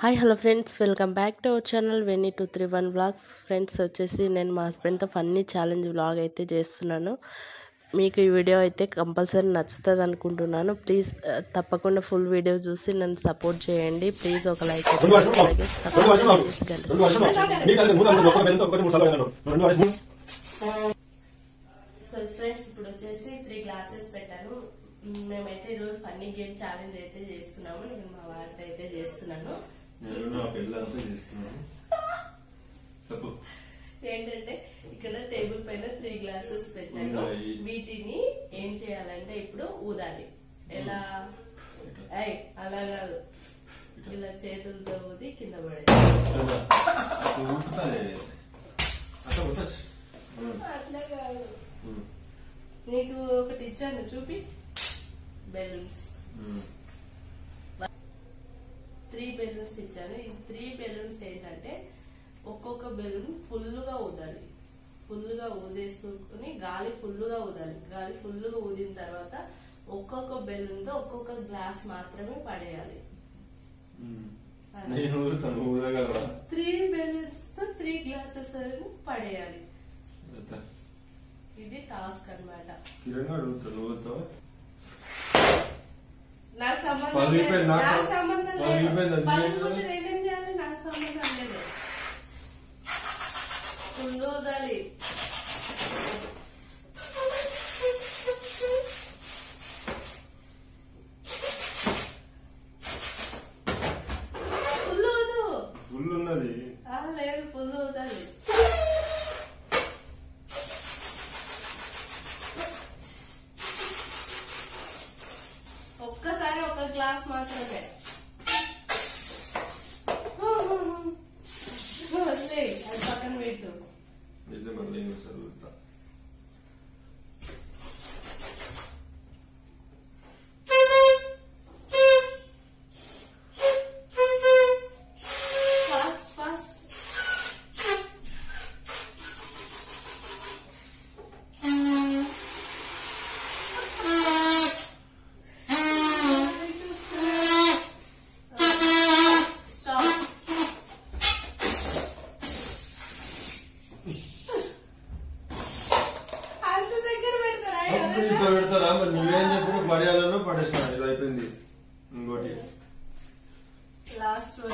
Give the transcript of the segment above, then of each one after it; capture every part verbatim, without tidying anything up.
Hi hello friends, welcome back to our channel వెనీ two three one vlogs. Friends వచ్చేసి నేను మా హస్బెండ్తో ఫన్నీ ఛాలెంజ్ వ్లాగ్ అయితే చేస్తున్నాను. మీకు ఈ వీడియో అయితే కంపల్సరీ నచ్చుతుంది అనుకుంటున్నాను. ప్లీజ్ తప్పకుండా ఫుల్ వీడియో చూసి నన్ను సపోర్ట్ చేయండి. ప్లీజ్ ఒక లైక్ అలాగే సబ్స్క్రైబ్ చేసి సో ఫ్రెండ్స్ ఇప్పుడు వచ్చేసి త్రీ గ్లాసెస్ పెట్టాను. మేమైతే ఈరోజు ఫన్నీ గేమ్ ఛాలెంజ్ అయితే చేస్తున్నాము. నేను మా వారితో అయితే చేస్తున్నాను. ఏంటంటే ఇక్కడ టేబుల్ పైన త్రీ గ్లాసెస్ పెట్టాను. వీటిని ఏం చేయాలంటే ఇప్పుడు ఊదాలి. ఎలా అలా కాదు, ఇలా చేతులతో ఊది కింద పడే అట్లా కాదు. నీకు ఒకటి ఇచ్చాను చూపి, బెలూన్స్. త్రీ బెలూన్స్ ఇచ్చాను. ఈ త్రీ బెలూన్స్ ఏంటంటే ఒక్కొక్క బెలూన్ ఫుల్ గా ఊదాలి. ఫుల్ గా ఊదేసుకుని గాలి ఫుల్ గా ఊదాలి. గాలి ఫుల్ గా ఊదిన తర్వాత ఒక్కొక్క బెలూన్ తో ఒక్కొక్క గ్లాస్ మాత్రమే పడేయాలి. త్రీ బెలూన్స్ తో త్రీ గ్లాసెస్ పడేయాలి. ఇది టాస్క్ అన్నమాట. నాకు సంబంధం లేదు. నాకు సంబంధం లేదు. పగిలిపోతే నేనేం చేయాలి? నాకు సంబంధం లేదు. ఫుల్ ఊదాలి. ఫుల్ ఊదు. ఫుల్ ఉన్నది లేదు, ఫుల్ ఊదాలి. ఒక్కసారి ఒక గ్లాస్ మాత్రమే వదిలే, అది పక్కన పెట్టు. Fast fast. పెడతారా మరి? నువ్వేం చెప్పిన పడేయాలను పడేసిన. ఇది అయిపోయింది. ఇంకోటి లాస్ట్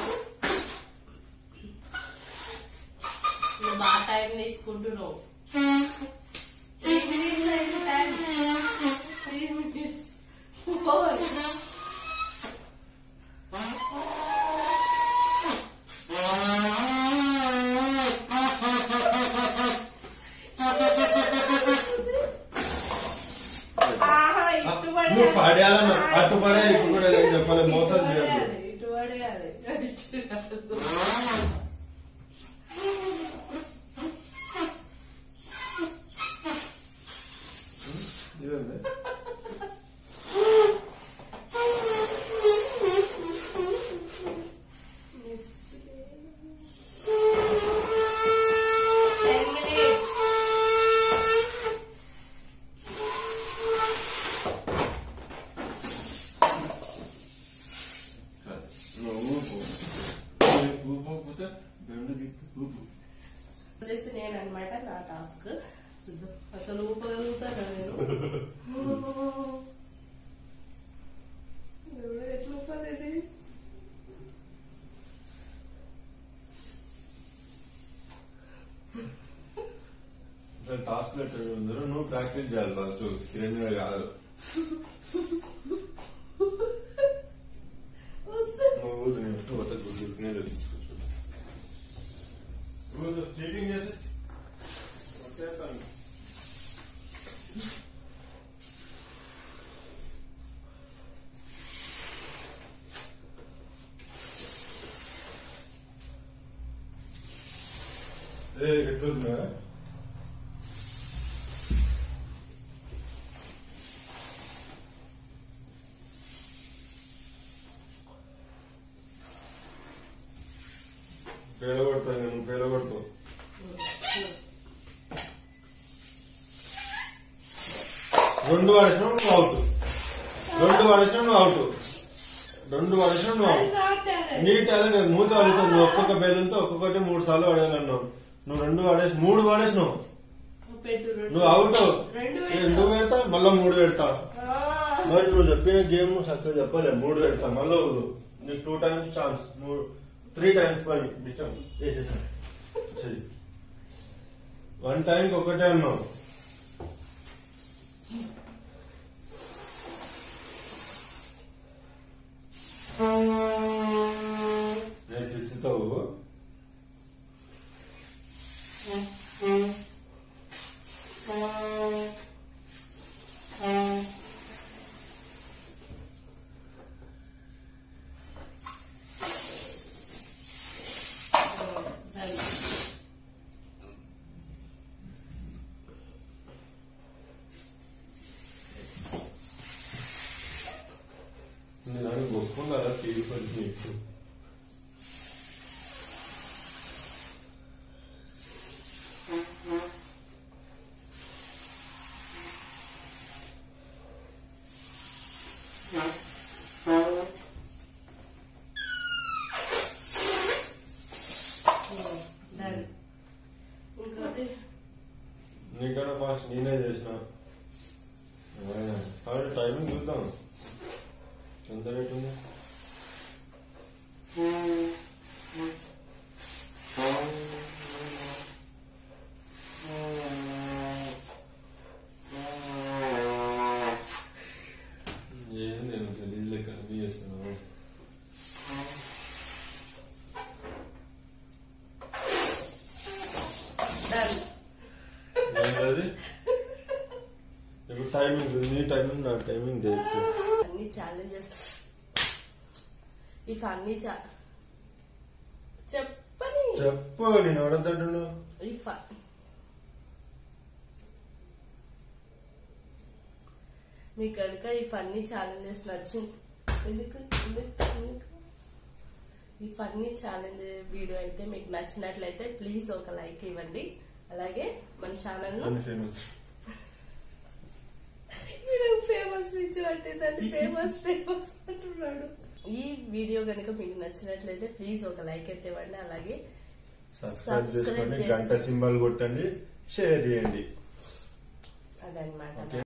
బాగా టైం తీసుకుంటున్నావు. త్రీ మినిట్స్ అయితే టైం. త్రీ మినిట్స్ ఫోర్ పడేయాలను అటు పడే ఇటు కూడా చెప్పాలి. మోసం చేయాలి. ఇటు పడేయాలి. వచ్చేసి నేను అనమాట నా టాస్క్. చూద్దాం అసలు ఊపగలుగుతాను నేను. ఎట్లా ఊపలేదు? టాస్క్ నువ్వు ప్రాక్టీస్ చేయాలి ఫస్ట్. కిరణ్ కాదు, చీటింగ్ చేసి ఎట్లుందా? పేలగొడతాను నేను, పేలగొడతావు. రెండు వాడేసిన నువ్వు అవుట్. రెండు వాడేసిన నువ్వు అవుట్. రెండు పడేసినావు నీ టాలెంట్ మూత పడుతుంది. నువ్వు ఒక్కొక్క బెలూన్తో ఒక్కొక్కటి మూడు సార్లు పడేయాలన్నావు. నువ్వు రెండు పడేసి మూడు పడేసినావు. నువ్వు అవుట్. ఎందుకు పెడతా మళ్ళా మూడు పెడతా. మరి నువ్వు చెప్పిన గేమ్ సక్సెస్ చెప్పలే. మూడు పెడతా మళ్ళీ నీకు టూ టైమ్స్ ఛాన్స్. నువ్వు త్రీ టైమ్స్ పని బిచ్చం వేసేసాను. సరే వన్ టైంకి ఒకటే అన్నావు. నేను పిచ్చుతావు. నేను గొప్పగా తీరిపోయింది నీకు. నీకన్నా ఫాస్ట్ నేనే చేసిన. కాబట్టి టైమింగ్ చూద్దాం ఎంత రేట్ ఉంది. ఏం నేను గలీజ్ లెక్క అన్ని చేస్తున్నాను. ఏంటది ఇప్పుడు టైమింగ్ నీ టైమింగ్ నా టైమింగ్ అన్ని ఛాలెంజెస్ ఇఫ్ అన్ని చెప్పని చెప్పు. నేను ఎవడంటాడు ఇఫ్ మీ కనుక ఇఫ్ అన్ని ఛాలెంజెస్ నచ్చింది ఎందుకు ఈ ఫన్నీ ఛాలెంజ్ వీడియో అయితే మీకు నచ్చినట్లయితే ప్లీజ్ ఒక లైక్ ఇవ్వండి. అలాగే మన ఛానల్ ఫేమస్ నుంచి పట్టిందండి. ఫేమస్ ఫేమస్ అంటున్నాడు. ఈ వీడియో కనుక మీకు నచ్చినట్లయితే ప్లీజ్ ఒక లైక్ అయితే ఇవ్వండి. అలాగే సబ్స్క్రైబ్ చేసుకోండి, గంట సింబల్ కొట్టండి, షేర్ చేయండి. అదనమాట.